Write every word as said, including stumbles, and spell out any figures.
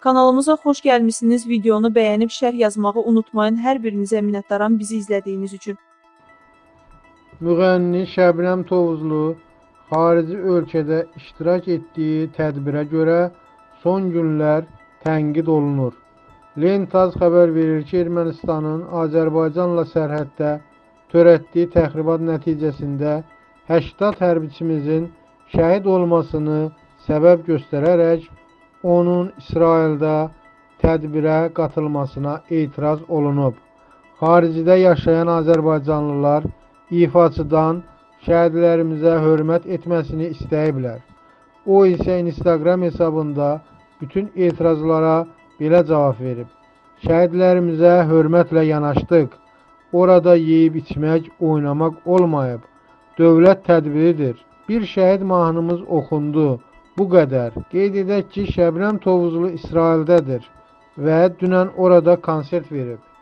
Kanalımıza xoş gəlmişsiniz. Videonu bəyənib şərh yazmağı unutmayın. Hər birinizə minnətdaram bizi izlədiyiniz üçün. Müğənni Şəbnəm Tovuzlu xarici ölkədə iştirak etdiyi tədbirə görə son günlər tənqid olunur. Lentaz xəbər verir ki, Ermənistanın Azərbaycanla sərhəddə törətdiyi təxribat nəticəsində səksən hərbiçimizin şəhid olmasını səbəb göstərərək onun İsraildə tədbirə qatılmasına etiraz olunub. Xaricdə yaşayan Azərbaycanlılar ifaçıdan şəhidlərimizə hörmət etməsini istəyiblər. O isə Instagram hesabında bütün etirazlara belə cavab verib. Şəhidlərimizə hörmətlə yanaşdıq. Orada yeyib içmək, oynamaq olmayıb. Dövlət tədbiridir. Bir şəhid mahnımız oxundu. Bu qədər. Qeyd edək ki, Şəbnəm Tovuzlu İsraildədir və dünən orada konsert verib.